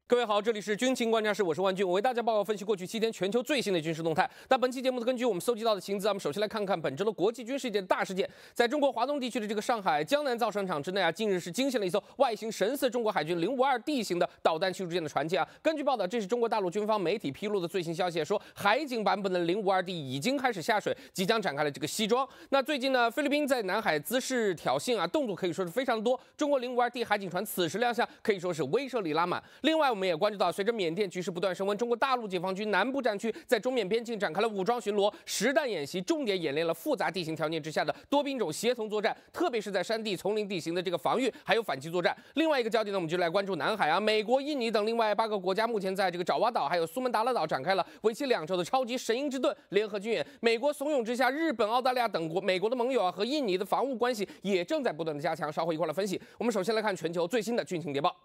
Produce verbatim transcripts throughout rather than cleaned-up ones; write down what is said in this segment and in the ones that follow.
各位好，这里是军情观察室，我是万军，我为大家报告分析过去七天全球最新的军事动态。那本期节目呢，根据我们搜集到的情资，我们首先来看看本周的国际军事界的大事件。在中国华东地区的这个上海江南造船厂之内啊，近日是惊现了一艘外形神似中国海军零五二 D 型的导弹驱逐舰的船舰啊。根据报道，这是中国大陆军方媒体披露的最新消息，说海警版本的零五二 D 已经开始下水，即将展开了这个西装。那最近呢，菲律宾在南海滋事挑衅啊，动作可以说是非常多。中国零五二 D 海警船此时亮相，可以说是威慑力拉满。另外，我们也关注到，随着缅甸局势不断升温，中国大陆解放军南部战区在中缅边境展开了武装巡逻、实弹演习，重点演练了复杂地形条件之下的多兵种协同作战，特别是在山地、丛林地形的这个防御还有反击作战。另外一个焦点呢，我们就来关注南海啊，美国、印尼等另外八个国家目前在这个爪哇岛还有苏门答腊岛展开了为期两周的超级神鹰之盾联合军演。美国怂恿之下，日本、澳大利亚等国、美国的盟友啊和印尼的防务关系也正在不断的加强。稍后一块来分析。我们首先来看全球最新的军情谍报。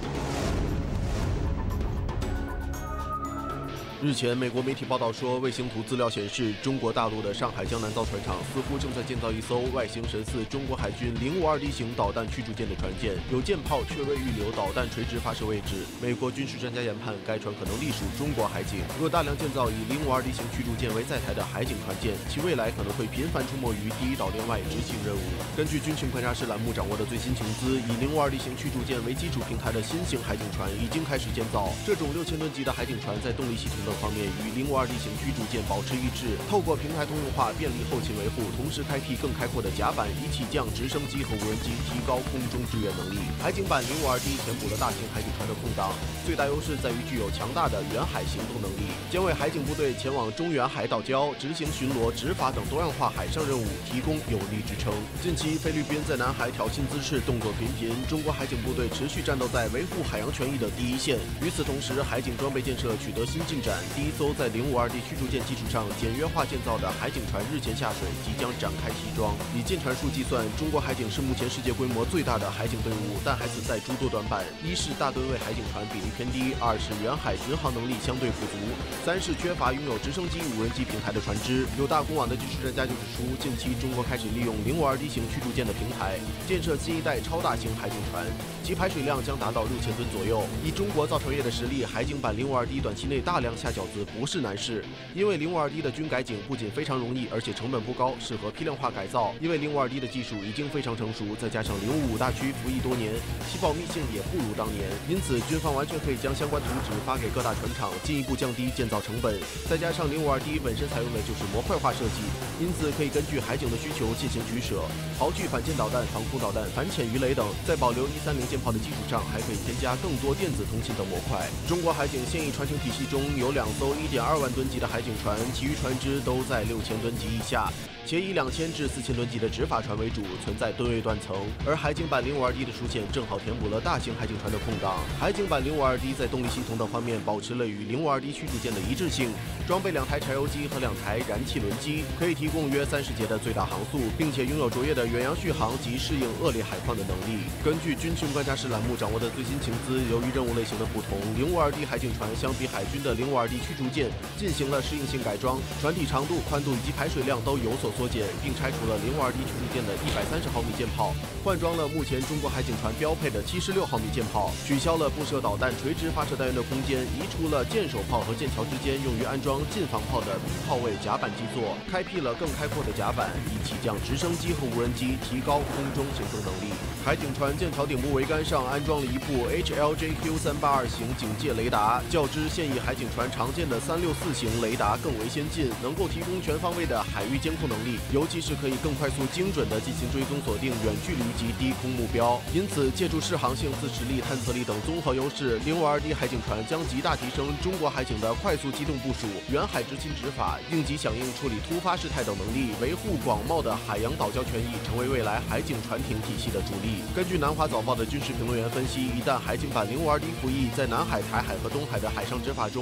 日前，美国媒体报道说，卫星图资料显示，中国大陆的上海江南造船厂似乎正在建造一艘外形神似中国海军零五二 D 型导弹驱逐舰的船舰，有舰炮确未预留导弹垂直发射位置。美国军事专家研判，该船可能隶属中国海警。若大量建造以零五二 D 型驱逐舰为载台的海警船舰，其未来可能会频繁出没于第一岛链外执行任务。根据军情观察室栏目掌握的最新情资，以零五二 D 型驱逐舰为基础平台的新型海警船已经开始建造。这种六千吨级的海警船在动力系统等方面与零五二 D 型驱逐舰保持一致，透过平台通用化便利后勤维护，同时开辟更开阔的甲板，以起降直升机和无人机提高空中支援能力。海警版零五二 D 填补了大型海警船的空档，最大优势在于具有强大的远海行动能力，将为海警部队前往中远海岛礁、执行巡逻、执法等多样化海上任务提供有力支撑。近期菲律宾在南海挑衅滋事动作频频，中国海警部队持续战斗在维护海洋权益的第一线。与此同时，海警装备建设取得新进展，第一艘在零五二 D 驱逐舰基础上简约化建造的海警船日前下水，即将展开西装。以舰船数计算，中国海警是目前世界规模最大的海警队伍，但还存在诸多短板：一是大吨位海警船比例偏低；二是远海巡航能力相对不足；三是缺乏拥有直升机、无人机平台的船只。有大公网的军事专家就指出，近期中国开始利用零五二 D 型驱逐舰的平台，建设新一代超大型海警船，其排水量将达到六千吨左右。以中国造船业的实力，海警版零五二 D 短期内大量下饺子不是难事，因为零五二 D 的军改警不仅非常容易，而且成本不高，适合批量化改造。因为零五二 D 的技术已经非常成熟，再加上零五五大驱服役多年，其保密性也不如当年，因此军方完全可以将相关图纸发给各大船厂，进一步降低建造成本。再加上零五二 D 本身采用的就是模块化设计，因此可以根据海警的需求进行取舍，刨去反舰导弹、防空导弹、反潜鱼雷等，在保留一三零舰炮的基础上，还可以添加更多电子通信等模块。中国海警现役船型体系中有两艘一点二万吨级的海警船，其余船只都在六千吨级以下，且以两千至四千吨级的执法船为主，存在吨位断层。而海警版零五二 D 的出现，正好填补了大型海警船的空档。海警版零五二 D 在动力系统等方面保持了与零五二 D 驱逐舰的一致性，装备两台柴油机和两台燃气轮机，可以提供约三十节的最大航速，并且拥有卓越的远洋续航及适应恶劣海况的能力。根据军情观察室栏目掌握的最新情资，由于任务类型的不同，零五二 D 海警船相比海军的零五二 D 驱逐舰进行了适应性改装，船体长度、宽度以及排水量都有所缩减，并拆除了零五二 D 驱逐舰的一百三十毫米舰炮，换装了目前中国海警船标配的七十六毫米舰炮，取消了不设导弹垂直发射单元的空间，移除了舰首炮和舰桥之间用于安装近防炮的 B 炮位甲板基座，开辟了更开阔的甲板，以起降直升机和无人机，提高空中行动能力。海警船舰桥顶部桅杆上安装了一部 H L J Q 三八二型警戒雷达，较之现役海警船常见的三六四型雷达更为先进，能够提供全方位的海域监控能力，尤其是可以更快速、精准地进行追踪锁定远距离及低空目标。因此，借助适航性、自持力、探测力等综合优势，零五二 D 海警船将极大提升中国海警的快速机动部署、远海执勤执法、应急响应、处理突发事态等能力，维护广袤的海洋岛礁权益，成为未来海警船艇体系的主力。根据南华早报的军事评论员分析，一旦海警版零五二 D 服役，在南海、台海和东海的海上执法中，中国海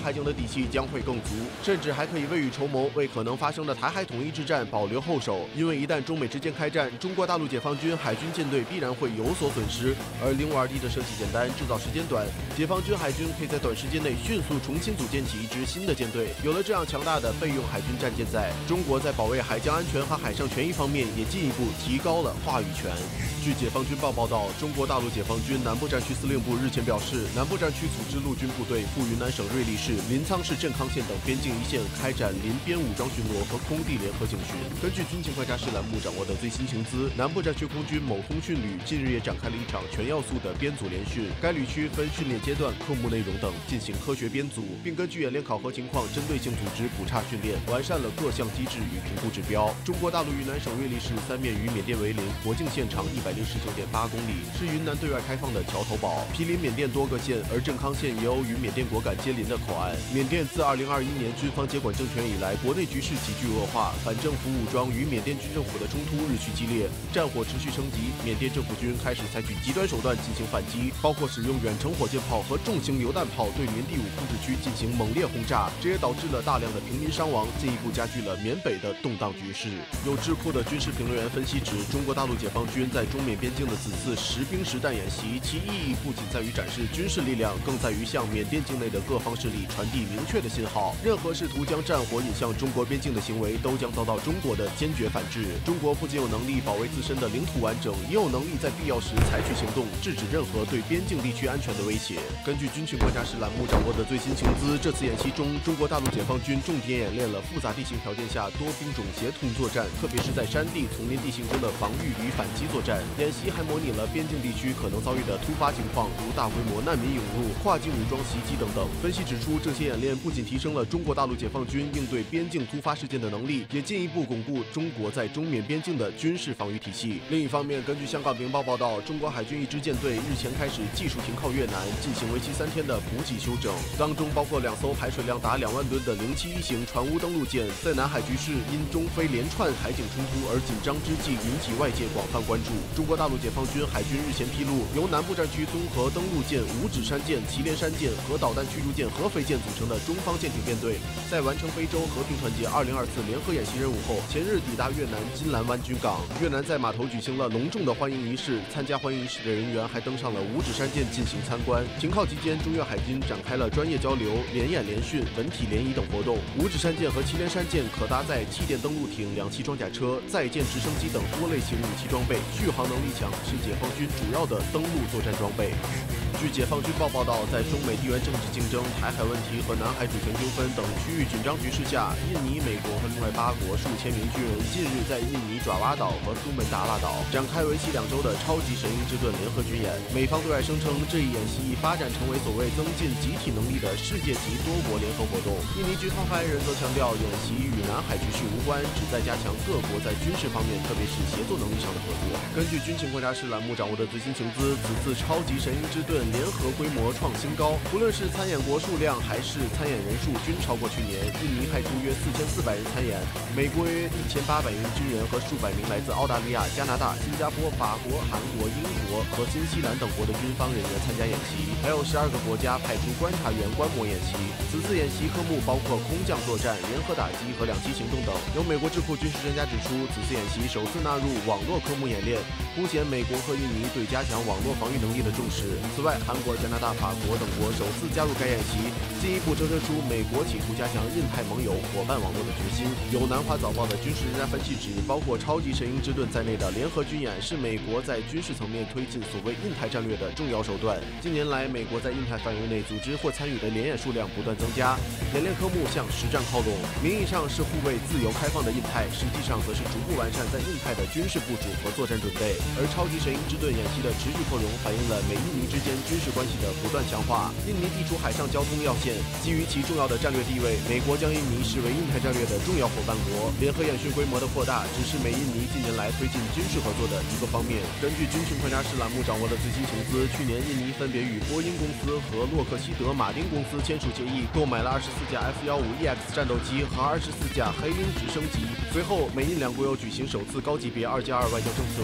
海警的底气将会更足，甚至还可以未雨绸缪，为可能发生的台海统一之战保留后手。因为一旦中美之间开战，中国大陆解放军海军舰队必然会有所损失。而零五二 D 的设计简单，制造时间短，解放军海军可以在短时间内迅速重新组建起一支新的舰队。有了这样强大的备用海军战舰在，中国在保卫海疆安全和海上权益方面也进一步提高了话语权。据解放军报报道，中国大陆解放军南部战区司令部日前表示，南部战区组织陆军部队赴云南省瑞丽市、临沧市镇康县等边境一线开展临边武装巡逻和空地联合警巡。根据军情观察室栏目掌握的最新情资，南部战区空军某通讯旅近日也展开了一场全要素的编组联训，该旅区分训练阶段、科目内容等进行科学编组，并根据演练考核情况针对性组织补差训练，完善了各项机制与评估指标。中国大陆云南省瑞丽市三面与缅甸为邻，国境线长一百零十九点八公里，是云南对外开放的桥头堡，毗邻缅甸多个县，而镇康县也有与缅甸果敢接邻的口岸。缅甸自二零二一年军方接管政权以来，国内局势急剧恶化，反政府武装与缅甸军政府的冲突日趋激烈，战火持续升级。缅甸政府军开始采取极端手段进行反击，包括使用远程火箭炮和重型榴弹炮对缅第五控制区进行猛烈轰炸，这也导致了大量的平民伤亡，进一步加剧了缅北的动荡局势。有智库的军事评论员分析指，中国大陆解放军在中缅边境的此次实兵实弹演习，其意义不仅在于展示军事力量，更在于向缅甸境内的各方势力传递明确的信号：任何试图将战火引向中国边境的行为，都将遭到中国的坚决反制。中国不仅有能力保卫自身的领土完整，也有能力在必要时采取行动，制止任何对边境地区安全的威胁。根据军情观察室栏目掌握的最新情资，这次演习中，中国大陆解放军重点演练了复杂地形条件下多兵种协同作战，特别是在山地、丛林地形中的防御与反击作战。演习还模拟了边境地区可能遭遇的突发情况，如大规模难民涌入、跨境武装袭击等等。分析指出，这些演练不仅提升了中国大陆解放军应对边境突发事件的能力，也进一步巩固中国在中缅边境的军事防御体系。另一方面，根据香港明报报道，中国海军一支舰队日前开始技术停靠越南，进行为期三天的补给修整，当中包括两艘排水量达两万吨的零七一型船坞登陆舰，在南海局势因中非连串海警冲突而紧张之际，引起外界广泛关注。中国大陆解放军海军日前披露，由南部战区综合登陆舰五指山舰、祁连山舰和导弹驱逐舰合肥舰组成的中方舰艇编队，在完成非洲和平团结二零二四联合演习任务后，前日抵达越南金兰湾军港。越南在码头举行了隆重的欢迎仪式，参加欢迎仪式的人员还登上了五指山舰进行参观。停靠期间，中越海军展开了专业交流、联演联训、文体联谊等活动。五指山舰和祁连山舰可搭载气垫登陆艇、两栖装甲车、载舰直升机等多类型武器装备，续航能力强，是解放军主要的登陆作战装备。据解放军报报道，在中美地缘政治竞争、台海问题和南海主权纠纷等区域紧张局势下，印尼、美国和另外八国数千名军人近日在印尼爪哇岛和苏门答腊岛展开为期两周的超级神鹰之盾联合军演。美方对外声称，这一演习已发展成为所谓增进集体能力的世界级多国联合活动。印尼军方发言人则强调，演习与南海局势无关，旨在加强各国在军事方面，特别是协作能力上的合作。根据军情观察室栏目掌握的最新情资，此次超级神鹰之盾联合规模创新高，不论是参演国数量还是参演人数均超过去年。印尼派出约四千四百人参演，美国约一千八百名军人和数百名来自澳大利亚、加拿大、新加坡、法国、韩国、英国和新西兰等国的军方人员参加演习，还有十二个国家派出观察员观摩演习。此次演习科目包括空降作战、联合打击和两栖行动等。有美国智库军事专家指出，此次演习首次纳入网络科目演练，凸显美国和印尼对加强网络防御能力的重视。此外，韩国、加拿大、法国等国首次加入该演习，进一步折射出美国企图加强印太盟友伙伴网络的决心。有南华早报的军事专家分析指，包括超级神鹰之盾在内的联合军演是美国在军事层面推进所谓印太战略的重要手段。近年来，美国在印太范围内组织或参与的联演数量不断增加，演练科目向实战靠拢，名义上是护卫自由开放的印太，实际上则是逐步完善在印太的军事部署和作战准备。而超级神鹰之盾演习的持续扩容，反映了美印尼之间军事关系的不断强化。印尼地处海上交通要线，基于其重要的战略地位，美国将印尼视为印太战略的重要伙伴国。联合演训规模的扩大，只是美印尼近年来推进军事合作的一个方面。根据军情观察室栏目掌握的最新情资，去年印尼分别与波音公司和洛克希德马丁公司签署协议，购买了二十四架 F 十五 E X 战斗机和二十四架黑鹰直升机。随后，美印两国又举行首次高级别二加二外交政策和防务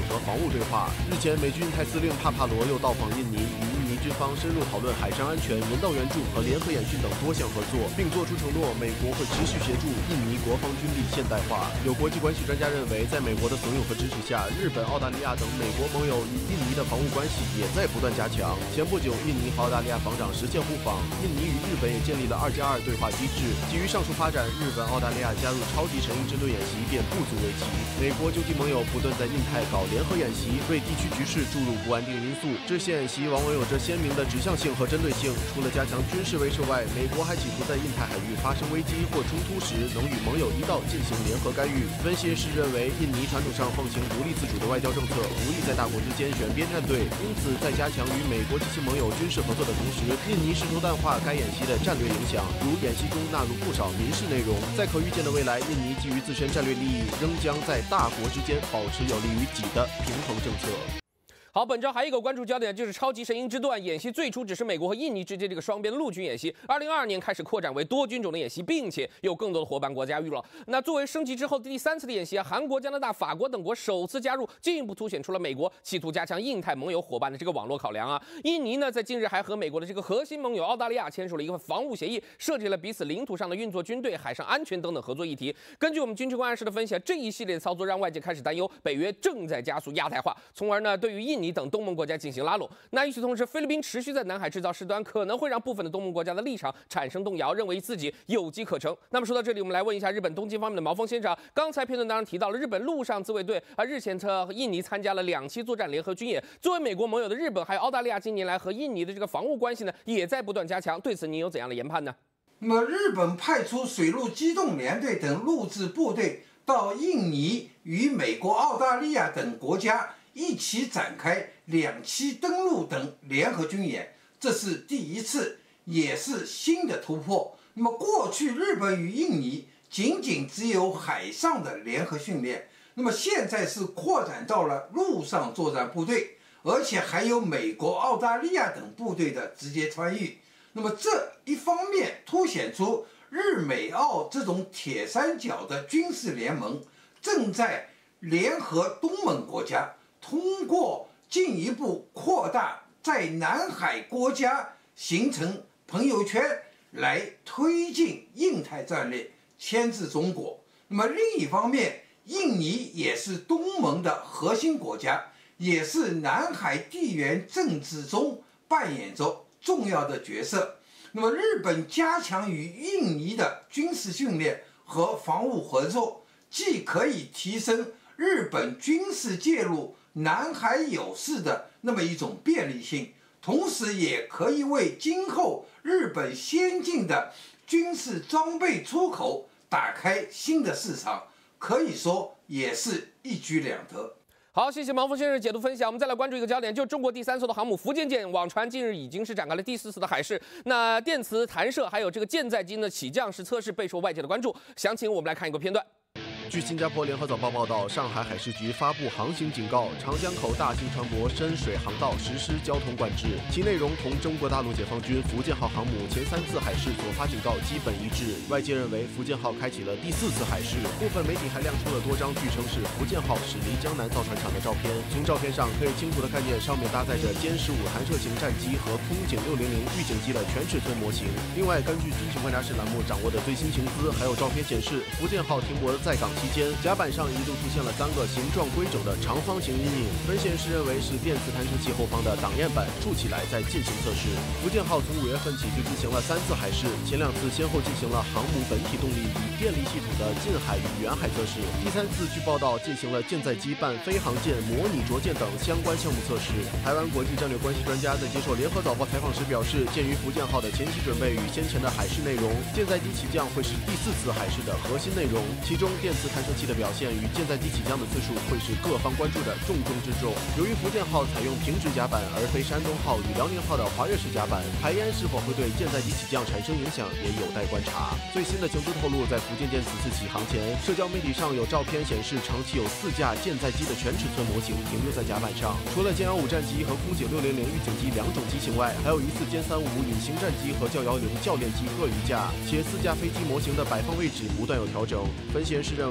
对话。日前，美军印太司令帕帕罗又到访印尼，与印尼军方深入讨论海上安全、人道援助和联合演训等多项合作，并作出承诺，美国会持续协助印尼国防军力现代化。有国际关系专家认为，在美国的怂恿和支持下，日本、澳大利亚等美国盟友与印尼的防务关系也在不断加强。前不久，印尼和澳大利亚防长实现互访，印尼与日本也建立了二加二对话机制。基于上述发展，日本、澳大利亚加入超级神鹰针对演习便不足为奇。美国究其盟友不断在印太搞联合演习，为地区局势注入不安定因素。这些演习往往有着鲜明的指向性和针对性。除了加强军事威慑外，美国还企图在印太海域发生危机或冲突时，能与盟友一道进行联合干预。分析师认为，印尼传统上奉行独立自主的外交政策，无意在大国之间选边站队，因此在加强与美国及其盟友军事合作的同时，印尼试图淡化该演习的战略影响，如演习中纳入不少民事内容。在可预见的未来，印尼基于自身战略利益，仍将在大国之间保持有利于己的平衡政策。 好，本周还有一个关注焦点就是超级神鹰之段演习，最初只是美国和印尼之间这个双边陆军演习，二零二二年开始扩展为多军种的演习，并且有更多的伙伴国加入了。那作为升级之后的第三次的演习啊，韩国、加拿大、法国等国首次加入，进一步凸显出了美国企图加强印太盟友伙伴的这个网络考量啊。印尼呢，在近日还和美国的这个核心盟友澳大利亚签署了一个防务协议，涉及了彼此领土上的运作军队、海上安全等等合作议题。根据我们军事观察室的分析，这一系列操作让外界开始担忧，北约正在加速亚太化，从而呢，对于印尼等东盟国家进行拉拢。那与此同时，菲律宾持续在南海制造事端，可能会让部分的东盟国家的立场产生动摇，认为自己有机可乘。那么说到这里，我们来问一下日本东京方面的毛峰先生。刚才片段当然提到了日本陆上自卫队啊，日前和印尼参加了两栖作战联合军演。作为美国盟友的日本还有澳大利亚，近年来和印尼的这个防务关系呢，也在不断加强。对此，您有怎样的研判呢？ 那么，日本派出水陆机动联队等陆自部队到印尼，与美国、澳大利亚等国家一起展开两栖登陆等联合军演，这是第一次，也是新的突破。那么过去日本与印尼仅仅只有海上的联合训练，那么现在是扩展到了陆上作战部队，而且还有美国、澳大利亚等部队的直接参与。那么这一方面凸显出日美澳这种铁三角的军事联盟正在联合东盟国家，通过进一步扩大在南海国家形成朋友圈，来推进印太战略，牵制中国。那么另一方面，印尼也是东盟的核心国家，也是南海地缘政治中扮演着重要的角色。那么日本加强与印尼的军事训练和防务合作，既可以提升日本军事介入南海有事的那么一种便利性，同时也可以为今后日本先进的军事装备出口打开新的市场，可以说也是一举两得。 好，谢谢毛峰先生解读分享。我们再来关注一个焦点，就是中国第三艘的航母福建舰，网传近日已经是展开了第四次的海试。那电磁弹射还有这个舰载机的起降式测试备受外界的关注。详情我们来看一个片段。 据新加坡联合早报报道，上海海事局发布航行警告，长江口大型船舶深水航道实施交通管制。其内容同中国大陆解放军福建号航母前三次海试所发警告基本一致。外界认为福建号开启了第四次海试，部分媒体还亮出了多张据称是福建号驶离江南造船厂的照片。从照片上可以清楚地看见，上面搭载着歼十五弹射型战机和空警六零零预警机的全尺寸模型。另外，根据军情观察室栏目掌握的最新情资，还有照片显示，福建号停泊在港期间，甲板上一度出现了三个形状规整的长方形阴影，分析师认为是电磁弹射器后方的挡焰板竖起来在进行测试。福建号从五月份起就进行了三次海试，前两次先后进行了航母本体动力与电力系统的近海与远海测试，第三次据报道进行了舰载机伴飞航舰、模拟着舰等相关项目测试。台湾国际战略关系专家在接受联合早报采访时表示，鉴于福建号的前期准备与先前的海试内容，舰载机起降会是第四次海试的核心内容，其中电磁弹射器的表现与舰载机起降的次数会是各方关注的重中之重。由于福建号采用平直甲板，而非山东号与辽宁号的滑跃式甲板，排烟是否会对舰载机起降产生影响，也有待观察。最新的情资透露，在福建舰此次起航前，社交媒体上有照片显示，长期有四架舰载机的全尺寸模型停留在甲板上。除了歼幺五战机和空警六零零预警机两种机型外，还有疑似歼三五隐形战机和教幺零教练机各一架，且四架飞机模型的摆放位置不断有调整。分析人士认为，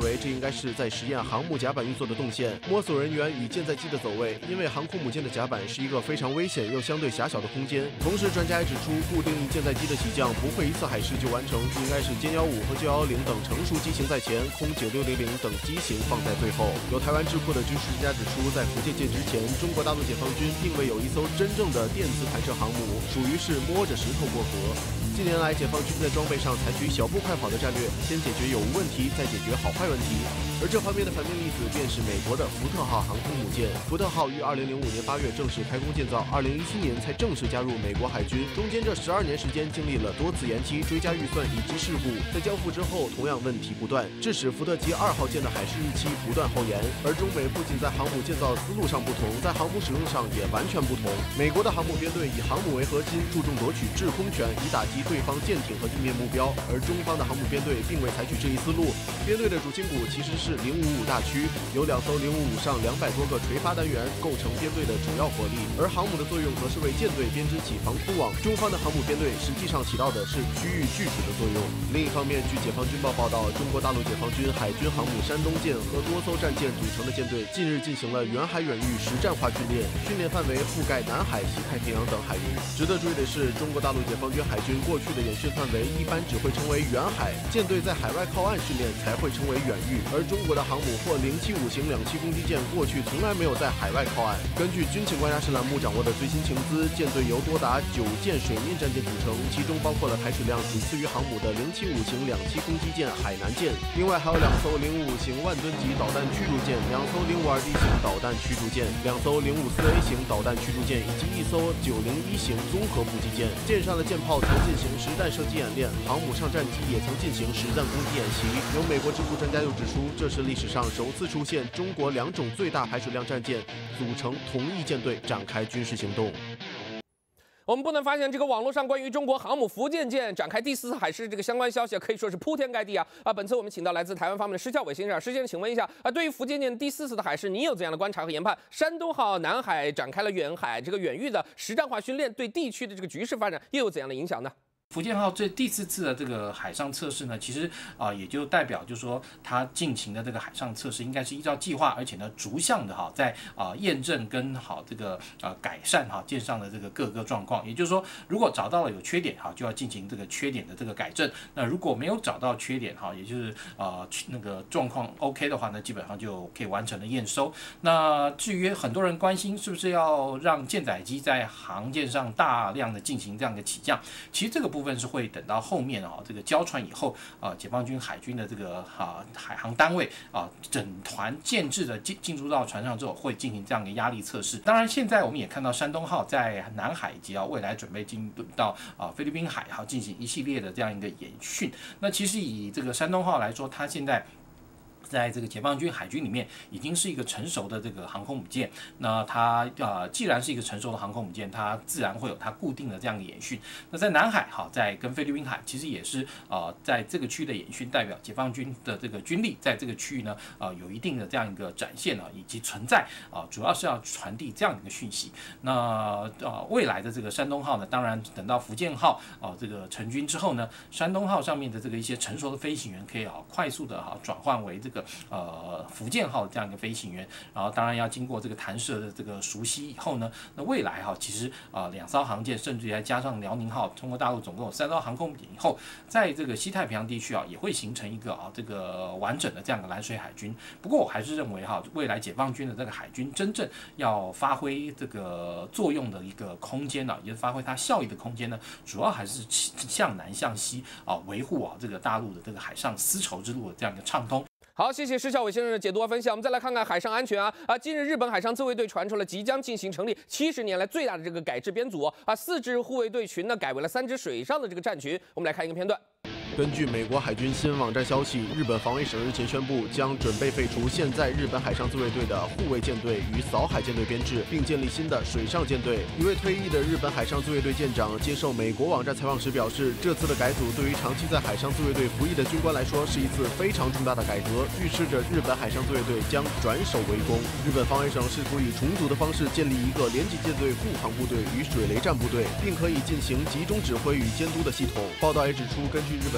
为这应该是在实验航母甲板运作的动线、摸索人员与舰载机的走位，因为航空母舰的甲板是一个非常危险又相对狭小的空间。同时，专家还指出，固定舰载机的起降不会一次海试就完成，应该是歼幺五和歼幺零等成熟机型在前，空九六零零等机型放在最后。有台湾智库的军事专家指出，在福建舰之前，中国大陆解放军并未有一艘真正的电磁弹射航母，属于是摸着石头过河。近年来，解放军在装备上采取小步快跑的战略，先解决有无问题，再解决好坏问题。而这方面的反面例子便是美国的福特号航空母舰。福特号于二零零五年八月正式开工建造，二零一七年才正式加入美国海军。中间这十二年时间，经历了多次延期、追加预算以及事故。在交付之后，同样问题不断，致使福特级二号舰的海试日期不断后延。而中美不仅在航母建造思路上不同，在航母使用上也完全不同。美国的航母编队以航母为核心，注重夺取制空权，以打击对方舰艇和地面目标，而中方的航母编队并未采取这一思路。编队的主心骨其实是零五五大驱，有两艘零五五上两百多个垂发单元构成编队的主要火力，而航母的作用则是为舰队编织起防空网。中方的航母编队实际上起到的是区域拒止的作用。另一方面，据解放军报报道，中国大陆解放军海军航母山东舰和多艘战舰组成的舰队近日进行了远海远域实战化训练，训练范围覆盖南海、西太平洋等海域。值得注意的是，中国大陆解放军海军过去的演训范围一般只会称为远海，舰队在海外靠岸训练才会称为远域。而中国的航母或零七五型两栖攻击舰过去从来没有在海外靠岸。根据军情观察室栏目掌握的最新情资，舰队由多达九舰水面战舰组成，其中包括了排水量仅次于航母的零七五型两栖攻击舰海南舰，另外还有两艘零五五型万吨级导弹驱逐舰，两艘零五二 D 型导弹驱逐舰，两艘零五四 A 型导弹驱逐舰，以及一艘九零一型综合补给舰。舰上的舰炮曾进行实弹射击演练，航母上战机也曾进行实战攻击演习。有美国智库专家又指出，这是历史上首次出现中国两种最大排水量战舰组成同一舰队展开军事行动。 我们不难发现，这个网络上关于中国航母福建舰展开第四次海试这个相关消息可以说是铺天盖地啊！啊，本次我们请到来自台湾方面的施孝伟先生，施先生，请问一下啊，对于福建舰第四次的海试，你有怎样的观察和研判？山东号南海展开了远海这个远域的实战化训练，对地区的这个局势发展又有怎样的影响呢？ 福建号这第四次的这个海上测试呢，其实啊、呃、也就代表就是说它进行的这个海上测试应该是依照计划，而且呢逐项的哈在啊、呃、验证跟好这个呃改善哈舰上的这个各个状况。也就是说，如果找到了有缺点哈，就要进行这个缺点的这个改正。那如果没有找到缺点哈，也就是呃那个状况 OK 的话呢，基本上就可以完成了验收。那至于很多人关心是不是要让舰载机在航舰上大量的进行这样的起降，其实这个部分部分是会等到后面啊，这个交船以后啊，解放军海军的这个啊海航单位啊，整团建制的进进入到船上之后，会进行这样的压力测试。当然，现在我们也看到山东号在南海以及啊未来准备进入到啊菲律宾海哈进行一系列的这样一个演训。那其实以这个山东号来说，它现在在这个解放军海军里面已经是一个成熟的这个航空母舰，那它呃既然是一个成熟的航空母舰，它自然会有它固定的这样的演训。那在南海哈，在跟菲律宾海其实也是呃在这个区域的演训，代表解放军的这个军力在这个区域呢呃有一定的这样一个展现啊以及存在啊、呃，主要是要传递这样一个讯息。那呃未来的这个山东号呢，当然等到福建号啊、呃、这个成军之后呢，山东号上面的这个一些成熟的飞行员可以啊快速的哈转换为这个呃福建号这样一个飞行员，然后当然要经过这个弹射的这个熟悉以后呢，那未来哈其实啊、呃、两艘航舰，甚至于再加上辽宁号，中国大陆总共有三艘航空母舰以后，在这个西太平洋地区啊也会形成一个啊这个完整的这样的蓝水海军。不过我还是认为哈，未来解放军的这个海军真正要发挥这个作用的一个空间呢、啊，也就是发挥它效益的空间呢，主要还是向南向西啊维护啊这个大陆的这个海上丝绸之路的这样一个畅通。 好，谢谢施孝伟先生的解读和分享。我们再来看看海上安全啊啊！近日，日本海上自卫队传出了即将进行成立七十年来最大的这个改制编组啊，四支护卫队群呢改为了三支水上的这个战群。我们来看一个片段。 根据美国海军新闻网站消息，日本防卫省日前宣布，将准备废除现在日本海上自卫队的护卫舰队与扫海舰队编制，并建立新的水上舰队。一位退役的日本海上自卫队舰长接受美国网站采访时表示，这次的改组对于长期在海上自卫队服役的军官来说，是一次非常重大的改革，预示着日本海上自卫队将转守为攻。日本防卫省试图以重组的方式建立一个联级舰队护航部队与水雷战部队，并可以进行集中指挥与监督的系统。报道也指出，根据日本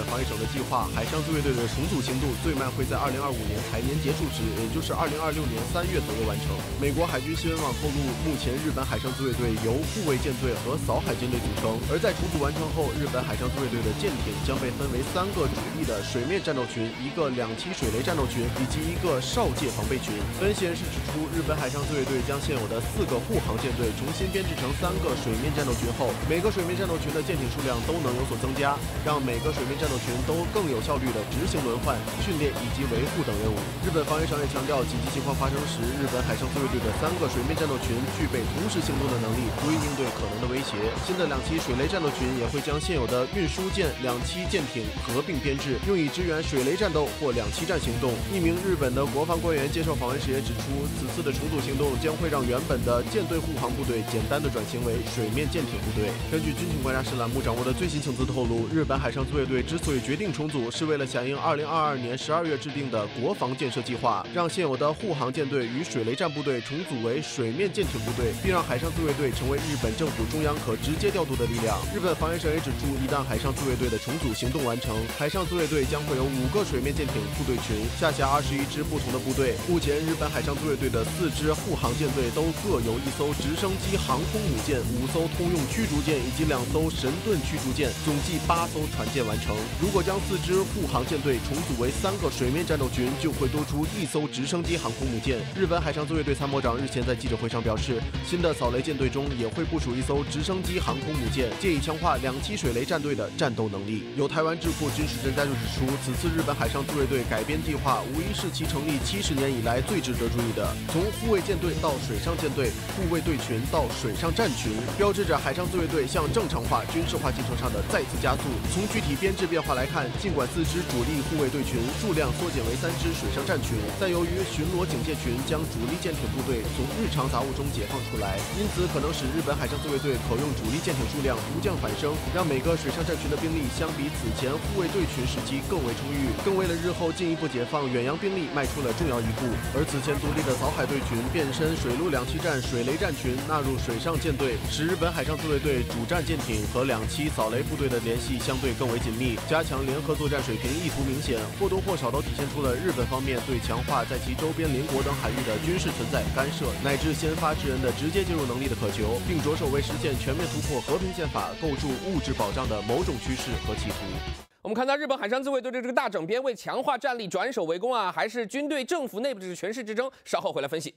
本防卫省的计划，海上自卫队的重组行动最慢会在二零二五年财年结束时，也就是二零二六年三月左右完成。美国海军新闻网透露，目前日本海上自卫队由护卫舰队和扫海舰队组成，而在重组完成后，日本海上自卫队的舰艇将被分为三个主力的水面战斗群、一个两栖水雷战斗群以及一个哨戒防备群。分析人士指出，日本海上自卫队将现有的四个护航舰队重新编制成三个水面战斗群后，每个水面战斗群的舰艇数量都能有所增加，让每个水面战斗群都更有效率地执行轮换、训练以及维护等任务。日本防卫省也强调，紧急情况发生时，日本海上自卫队的三个水面战斗群具备同时行动的能力，足以应对可能的威胁。新的两栖水雷战斗群也会将现有的运输舰、两栖舰艇合并编制，用以支援水雷战斗或两栖战行动。一名日本的国防官员接受访问时也指出，此次的重组行动将会让原本的舰队护航部队简单的转型为水面舰艇部队。根据军情观察室栏目掌握的最新情资透露，日本海上自卫队之所以决定重组，是为了响应二零二二年十二月制定的国防建设计划，让现有的护航舰队与水雷战部队重组为水面舰艇部队，并让海上自卫队成为日本政府中央可直接调度的力量。日本防卫省也指出，一旦海上自卫队的重组行动完成，海上自卫队将会有五个水面舰艇部队群，下辖二十一支不同的部队。目前，日本海上自卫队的四支护航舰队都各由一艘直升机航空母舰、五艘通用驱逐舰以及两艘神盾驱逐舰，总计八艘船舰完成。如果将四支护航舰队重组为三个水面战斗群，就会多出一艘直升机航空母舰。日本海上自卫队参谋长日前在记者会上表示，新的扫雷舰队中也会部署一艘直升机航空母舰，借以强化两栖水雷战队的战斗能力。有台湾智库军事专家就指出，此次日本海上自卫队改编计划无疑是其成立七十年以来最值得注意的。从护卫舰队到水上舰队、护卫队群到水上战群，标志着海上自卫队向正常化、军事化进程上的再次加速。从具体编制变化来看，尽管四支主力护卫队群数量缩减为三支水上战群，但由于巡逻警戒群将主力舰艇部队从日常杂务中解放出来，因此可能使日本海上自卫队可用主力舰艇数量不降反升，让每个水上战群的兵力相比此前护卫队群时期更为充裕，更为了日后进一步解放远洋兵力迈出了重要一步。而此前独立的扫海队群变身水陆两栖战水雷战群，纳入水上舰队，使日本海上自卫队主战舰艇和两栖扫雷部队的联系相对更为紧密，加强联合作战水平意图明显，或多或少都体现出了日本方面对强化在其周边邻国等海域的军事存在干涉，乃至先发制人的直接介入能力的渴求，并着手为实现全面突破和平宪法构筑物质保障的某种趋势和企图。 我们看到日本海上自卫队的这个大整编，为强化战力转守为攻啊，还是军队政府内部的权势之争？稍后回来分析。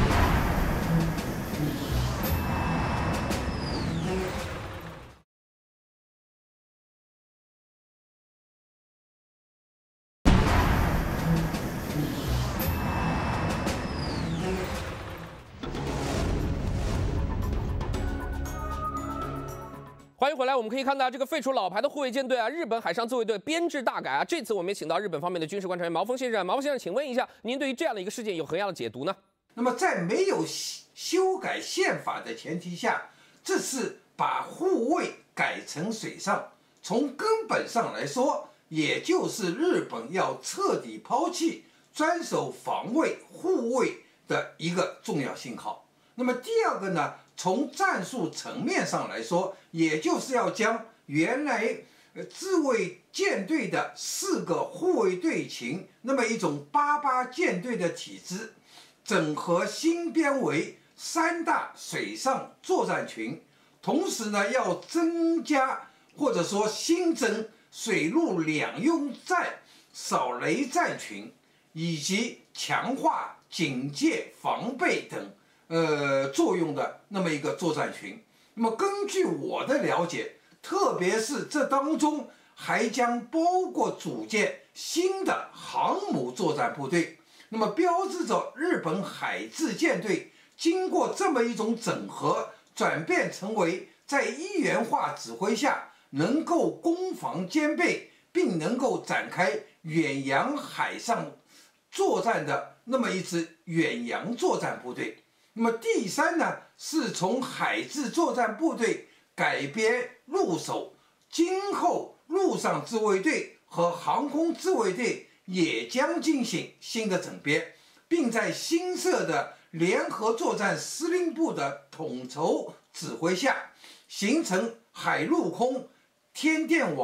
欢迎回来，我们可以看到这个废除老牌的护卫舰队啊，日本海上自卫队编制大改啊。这次我们也请到日本方面的军事观察员毛峰先生，毛峰先生，请问一下，您对于这样的一个事件有何样的解读呢？ 那么在没有修改宪法的前提下，这次把护卫改成水上，从根本上来说，也就是日本要彻底抛弃专守防卫护卫的一个重要信号。那么第二个呢，从战术层面上来说，也就是要将原来自卫舰队的四个护卫队群，那么一种八八舰队的体制，整合新编为三大水上作战群，同时呢，要增加或者说新增水陆两用战扫雷战群，以及强化警戒防备等呃作用的那么一个作战群。那么根据我的了解，特别是这当中还将包括组建新的航母作战部队，那么标志着日本海自舰队经过这么一种整合，转变成为在一元化指挥下能够攻防兼备，并能够展开远洋海上作战的那么一支远洋作战部队。那么第三呢，是从海自作战部队改编入手，今后陆上自卫队和航空自卫队也将进行新的整编，并在新设的联合作战司令部的统筹指挥下，形成海陆空、天电网、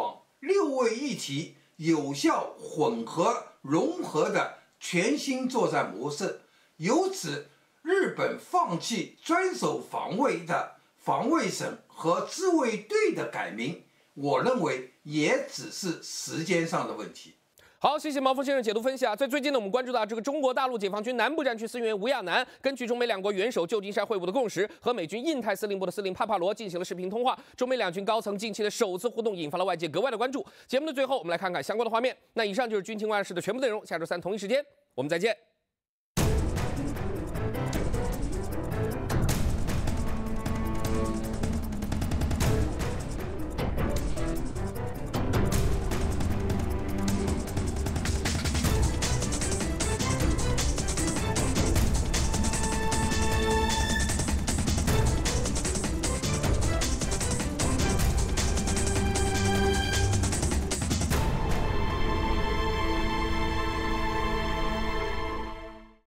六位一体、有效混合融合的全新作战模式。由此，日本放弃专守防卫的防卫省和自卫队的改名，我认为也只是时间上的问题。 好，谢谢毛峰先生解读分析啊。在最近呢，我们关注到这个中国大陆解放军南部战区司令员吴亚楠，根据中美两国元首旧金山会晤的共识，和美军印太司令部的司令帕帕罗进行了视频通话。中美两军高层近期的首次互动，引发了外界格外的关注。节目的最后，我们来看看相关的画面。那以上就是军情万事的全部内容，下周三同一时间我们再见。